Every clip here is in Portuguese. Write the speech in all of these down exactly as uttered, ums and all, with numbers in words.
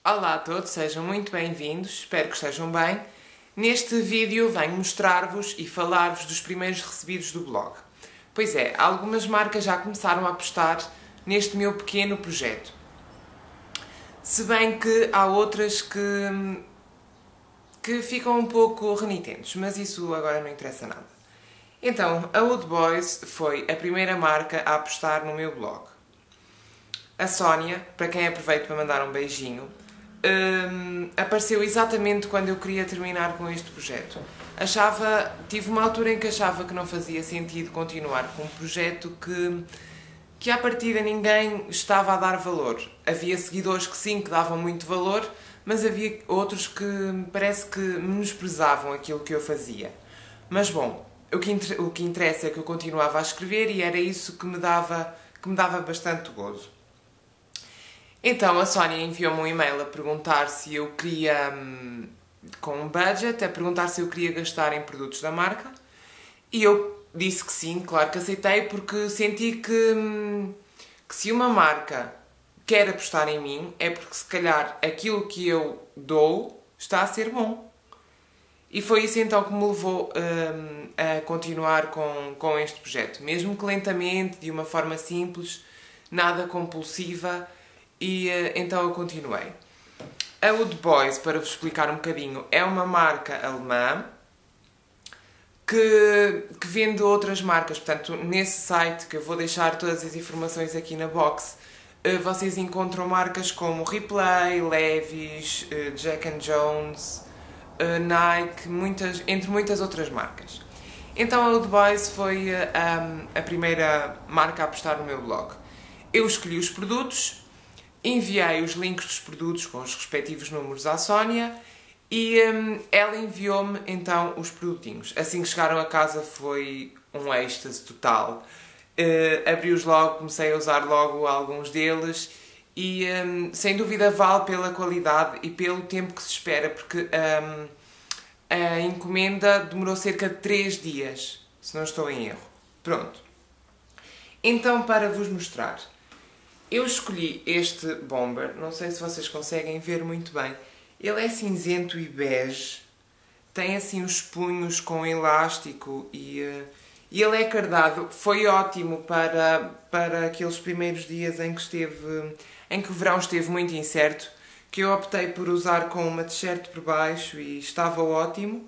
Olá a todos, sejam muito bem-vindos, espero que estejam bem. Neste vídeo venho mostrar-vos e falar-vos dos primeiros recebidos do blog. Pois é, algumas marcas já começaram a apostar neste meu pequeno projeto. Se bem que há outras que, que ficam um pouco renitentes, mas isso agora não interessa nada. Então, a Oud Boys foi a primeira marca a apostar no meu blog. A Sónia, para quem aproveito para mandar um beijinho, um, apareceu exatamente quando eu queria terminar com este projeto. Achava, tive uma altura em que achava que não fazia sentido continuar com um projeto que, que à partida ninguém estava a dar valor. Havia seguidores que sim, que davam muito valor, mas havia outros que parece que menosprezavam aquilo que eu fazia. Mas bom, o que, o que interessa é que eu continuava a escrever e era isso que me dava, que me dava bastante gozo. Então a Sónia enviou-me um e-mail a perguntar se eu queria, com um budget, a perguntar se eu queria gastar em produtos da marca. E eu disse que sim, claro que aceitei, porque senti que, que se uma marca quer apostar em mim, é porque se calhar aquilo que eu dou está a ser bom. E foi isso então que me levou um, a continuar com, com este projeto. Mesmo que lentamente, de uma forma simples, nada compulsiva, e uh, então eu continuei. A Oud Boys, para vos explicar um bocadinho, é uma marca alemã que, que vende outras marcas. Portanto, nesse site, que eu vou deixar todas as informações aqui na box, uh, vocês encontram marcas como Replay, Levi's, uh, Jack and Jones, uh, Nike, muitas, entre muitas outras marcas. Então a Oud Boys foi uh, um, a primeira marca a apostar no meu blog. Eu escolhi os produtos, enviei os links dos produtos com os respectivos números à Sónia e um, ela enviou-me então os produtinhos. Assim que chegaram a casa foi um êxtase total. Uh, abri-os logo, comecei a usar logo alguns deles e um, sem dúvida vale pela qualidade e pelo tempo que se espera, porque um, a encomenda demorou cerca de três dias, se não estou em erro. Pronto. Então, para vos mostrar, eu escolhi este bomber, não sei se vocês conseguem ver muito bem. Ele é cinzento e bege, tem assim os punhos com elástico e, uh, e ele é cardado. Foi ótimo para, para aqueles primeiros dias em que, esteve, em que o verão esteve muito incerto, que eu optei por usar com uma t-shirt por baixo e estava ótimo.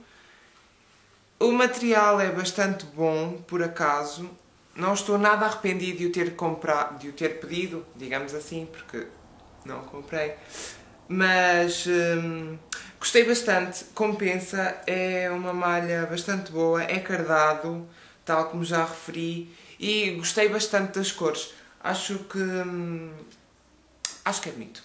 O material é bastante bom, por acaso. Não estou nada arrependido de o ter comprado, de o ter pedido, digamos assim, porque não o comprei. Mas hum, gostei bastante, compensa, é uma malha bastante boa, é cardado, tal como já referi, e gostei bastante das cores. Acho que hum, acho que é bonito.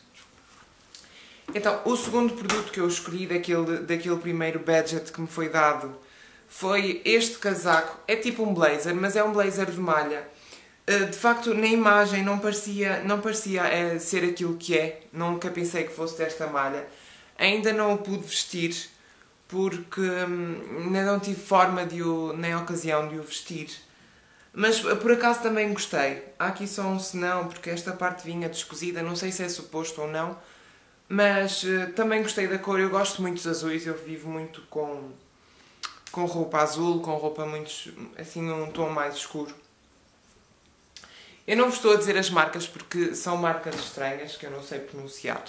Então, o segundo produto que eu escolhi daquele, daquele primeiro budget que me foi dado foi este casaco. É tipo um blazer, mas é um blazer de malha. De facto, na imagem não parecia, não parecia ser aquilo que é. Nunca pensei que fosse desta malha. Ainda não o pude vestir, porque ainda não tive forma de o, nem ocasião de o vestir. Mas por acaso também gostei. Há aqui só um senão, porque esta parte vinha descosida. Não sei se é suposto ou não. Mas também gostei da cor. Eu gosto muito dos azuis. Eu vivo muito com... com roupa azul, com roupa muito, assim, num tom mais escuro. Eu não vos estou a dizer as marcas porque são marcas estranhas que eu não sei pronunciar.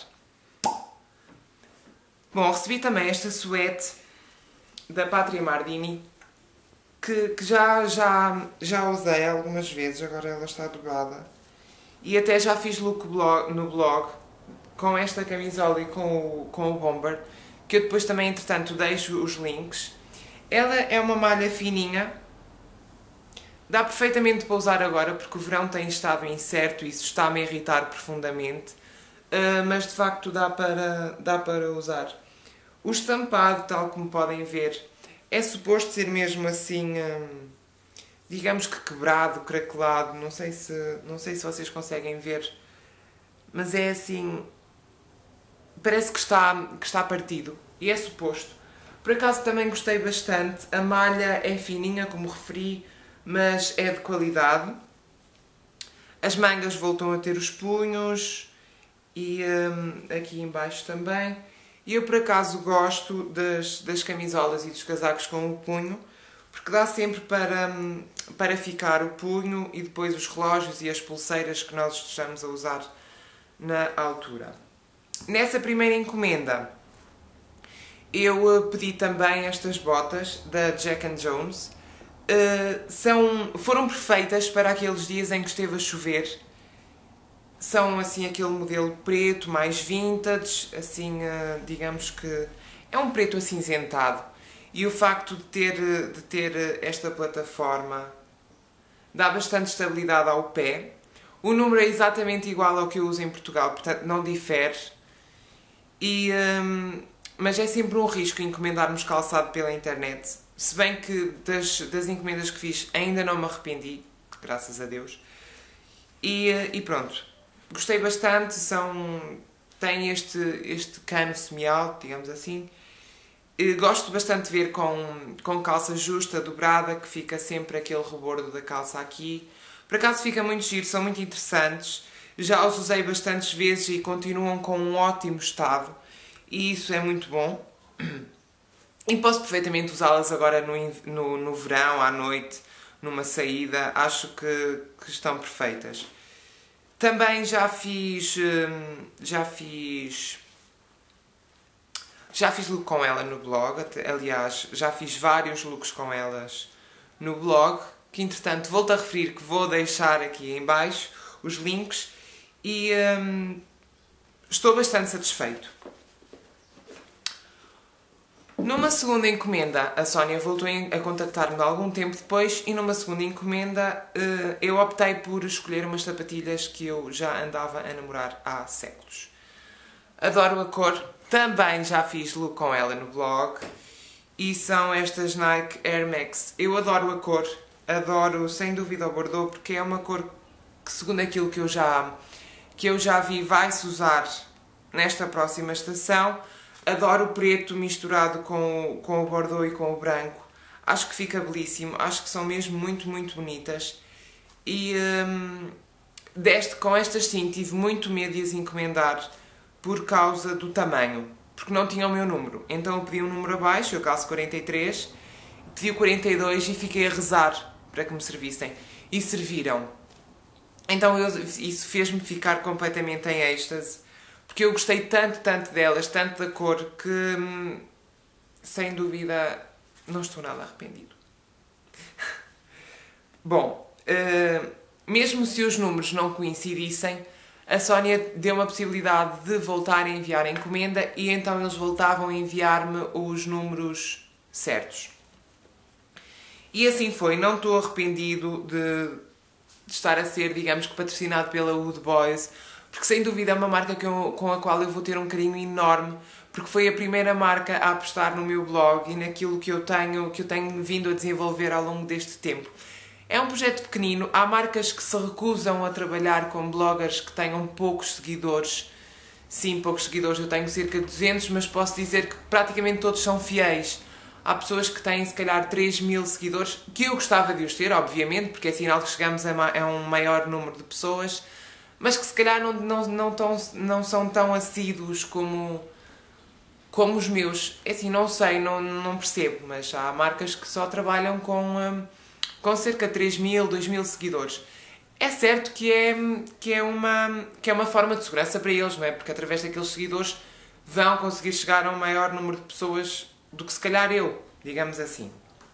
Bom, recebi também esta suéte da Patria Mardini que, que já, já, já usei algumas vezes, agora ela está dobrada. E até já fiz look blog, no blog com esta camisola e com o, com o bomber, que eu depois também, entretanto, deixo os links. Ela é uma malha fininha, dá perfeitamente para usar agora, porque o verão tem estado incerto e isso está-me a irritar profundamente, uh, mas de facto dá para, dá para usar. O estampado, tal como podem ver, é suposto ser mesmo assim, um, digamos que quebrado, craquelado, não sei se, não sei se vocês conseguem ver, mas é assim, parece que está, que está partido, e é suposto. Por acaso também gostei bastante, a malha é fininha, como referi, mas é de qualidade. As mangas voltam a ter os punhos e um, aqui em baixo também. E eu por acaso gosto das, das camisolas e dos casacos com o punho, porque dá sempre para, para ficar o punho e depois os relógios e as pulseiras que nós estejamos a usar na altura. Nessa primeira encomenda eu pedi também estas botas da Jack and Jones. Uh, são, foram perfeitas para aqueles dias em que esteve a chover. São assim aquele modelo preto, mais vintage, assim, uh, digamos que é um preto acinzentado. E o facto de ter, de ter esta plataforma dá bastante estabilidade ao pé. O número é exatamente igual ao que eu uso em Portugal, portanto não difere. E, um, mas é sempre um risco encomendarmos calçado pela internet. Se bem que das, das encomendas que fiz ainda não me arrependi, graças a Deus. E, e pronto, gostei bastante, são, tem este, este cano semi-alto, digamos assim. E gosto bastante de ver com, com calça justa, dobrada, que fica sempre aquele rebordo da calça aqui. Por acaso fica muito giro, são muito interessantes. Já os usei bastantes vezes e continuam com um ótimo estado. E isso é muito bom. E posso perfeitamente usá-las agora no, no, no verão, à noite, numa saída. Acho que, que estão perfeitas. Também já fiz... Já fiz... Já fiz look com ela no blog. Aliás, já fiz vários looks com elas no blog. Que, entretanto, volto a referir que vou deixar aqui em baixo os links. E hum, estou bastante satisfeito. Numa segunda encomenda, a Sónia voltou a contactar-me algum tempo depois e numa segunda encomenda eu optei por escolher umas sapatilhas que eu já andava a namorar há séculos. Adoro a cor, também já fiz look com ela no blog e são estas Nike Air Max. Eu adoro a cor, adoro sem dúvida o Bordeaux porque é uma cor que, segundo aquilo que eu já, que eu já vi, vai-se usar nesta próxima estação. Adoro o preto misturado com o, com o Bordeaux e com o branco. Acho que fica belíssimo. Acho que são mesmo muito, muito bonitas. E hum, deste, com estas sim tive muito medo de as encomendar por causa do tamanho. Porque não tinha o meu número. Então eu pedi um número abaixo, eu calço quarenta e três. Pedi o quarenta e dois e fiquei a rezar para que me servissem. E serviram. Então eu, isso fez-me ficar completamente em êxtase. Porque eu gostei tanto, tanto delas, tanto da cor, que, sem dúvida, não estou nada arrependido. Bom, uh, mesmo se os números não coincidissem, a Sónia deu-me a possibilidade de voltar a enviar a encomenda e então eles voltavam a enviar-me os números certos. E assim foi, não estou arrependido de, de estar a ser, digamos que, patrocinado pela Wood Boys, porque sem dúvida é uma marca que eu, com a qual eu vou ter um carinho enorme, porque foi a primeira marca a apostar no meu blog e naquilo que eu tenho, que eu tenho vindo a desenvolver ao longo deste tempo. É um projeto pequenino, há marcas que se recusam a trabalhar com bloggers que tenham poucos seguidores. Sim, poucos seguidores, eu tenho cerca de duzentos, mas posso dizer que praticamente todos são fiéis. Há pessoas que têm se calhar três mil seguidores, que eu gostava de os ter, obviamente, porque é sinal que chegamos a um maior número de pessoas, mas que se calhar não, não, não, tão, não são tão assíduos como, como os meus. É assim, não sei, não, não percebo, mas há marcas que só trabalham com, um, com cerca de três mil, dois mil seguidores. É certo que é, que, é uma, que é uma forma de segurança para eles, não é? Porque através daqueles seguidores vão conseguir chegar a um maior número de pessoas do que se calhar eu, digamos assim.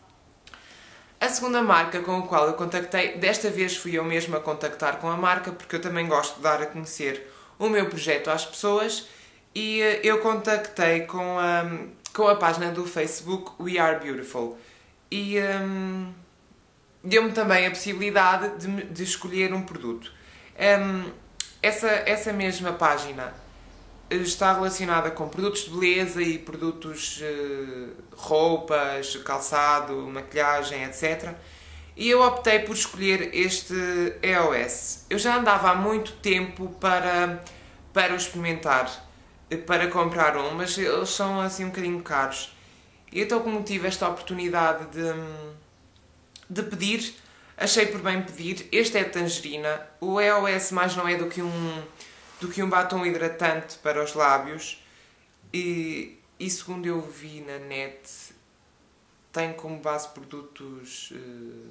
A segunda marca com a qual eu contactei, desta vez fui eu mesma a contactar com a marca, porque eu também gosto de dar a conhecer o meu projeto às pessoas, e eu contactei com a, com a página do Facebook We Are Beautiful. E um, deu-me também a possibilidade de, de escolher um produto. Um, essa, essa mesma página está relacionada com produtos de beleza e produtos, uh, roupas, calçado, maquilhagem, etcétera. E eu optei por escolher este E O S. Eu já andava há muito tempo para, para o experimentar, para comprar um, mas eles são assim um bocadinho caros. E então, como tive esta oportunidade de, de pedir, achei por bem pedir. Este é de tangerina. O E O S mais não é do que um... do que um batom hidratante para os lábios. E, e segundo eu vi na net, tem como base produtos uh,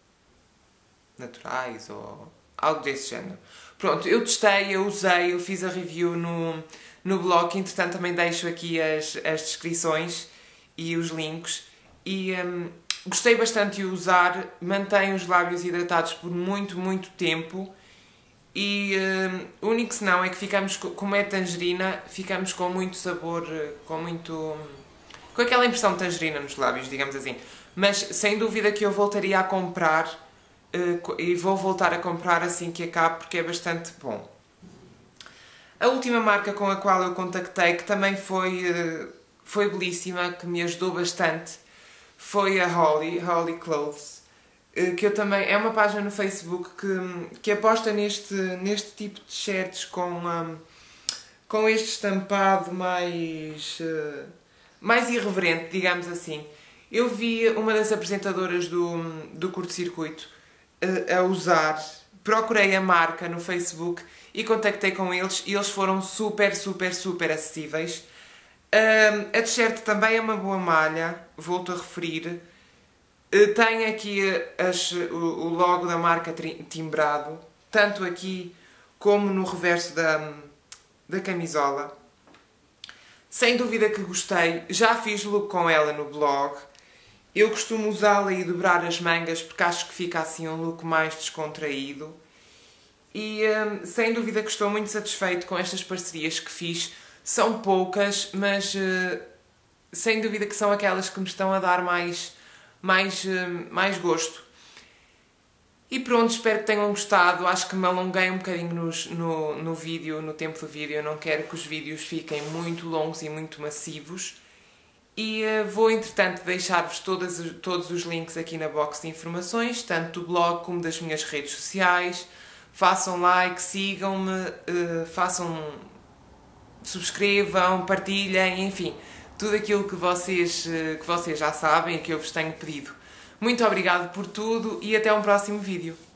naturais ou algo desse género. Pronto, eu testei, eu usei, eu fiz a review no, no blog, entretanto também deixo aqui as, as descrições e os links. E um, gostei bastante de usar, mantém os lábios hidratados por muito, muito tempo. E um, o único senão é que ficamos, como é tangerina, ficamos com muito sabor, com muito... com aquela impressão de tangerina nos lábios, digamos assim. Mas sem dúvida que eu voltaria a comprar uh, e vou voltar a comprar assim que acabe, porque é bastante bom. A última marca com a qual eu contactei, que também foi, uh, foi belíssima, que me ajudou bastante, foi a Holly, Holly Clothes. Que eu também, é uma página no Facebook que, que aposta neste, neste tipo de t-shirts com, um, com este estampado mais, uh, mais irreverente, digamos assim. Eu vi uma das apresentadoras do, do curto-circuito uh, a usar, procurei a marca no Facebook e contactei com eles e eles foram super, super, super acessíveis. Uh, a t-shirt também é uma boa malha, volto a referir. Tem aqui as, o logo da marca timbrado, tanto aqui como no reverso da, da camisola. Sem dúvida que gostei, já fiz look com ela no blog. Eu costumo usá-la e dobrar as mangas porque acho que fica assim um look mais descontraído. E hum, sem dúvida que estou muito satisfeito com estas parcerias que fiz. São poucas, mas uh, sem dúvida que são aquelas que me estão a dar mais... Mais, mais gosto. E pronto, espero que tenham gostado. Acho que me alonguei um bocadinho nos, no, no vídeo, no tempo do vídeo. Eu não quero que os vídeos fiquem muito longos e muito massivos. E uh, vou, entretanto, deixar-vos todos os links aqui na box de informações, tanto do blog como das minhas redes sociais. Façam like, sigam-me, uh, façam... subscrevam, partilhem, enfim... tudo aquilo que vocês, que vocês já sabem e que eu vos tenho pedido. Muito obrigado por tudo e até um próximo vídeo.